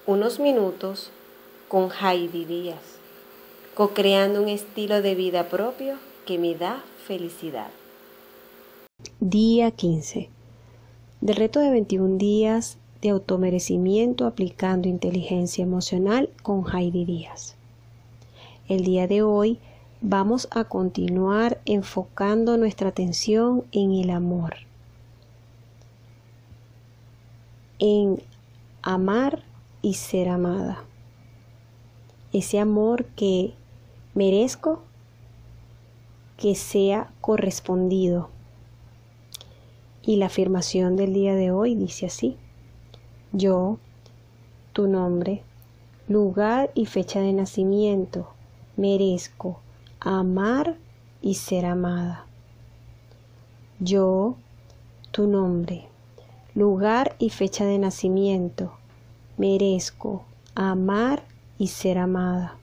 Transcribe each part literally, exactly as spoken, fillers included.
unos minutos con Heidi Díaz, co-creando un estilo de vida propio que me da felicidad. Día quince. Del reto de veintiún días de automerecimiento aplicando inteligencia emocional con Heidi Díaz. El día de hoy vamos a continuar enfocando nuestra atención en el amor, en amar y ser amada. Ese amor que merezco que sea correspondido. Y la afirmación del día de hoy dice así: yo, tu nombre, lugar y fecha de nacimiento, merezco amar y ser amada. Yo, tu nombre, lugar y fecha de nacimiento, merezco amar y ser amada.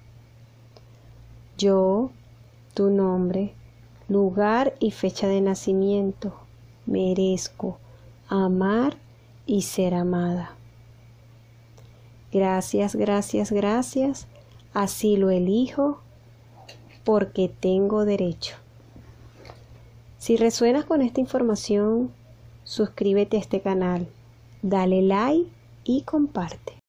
Yo, tu nombre, lugar y fecha de nacimiento, merezco amar y ser amada. Gracias, gracias, gracias. Así lo elijo porque tengo derecho. Si resuenas con esta información, suscríbete a este canal, dale like y comparte.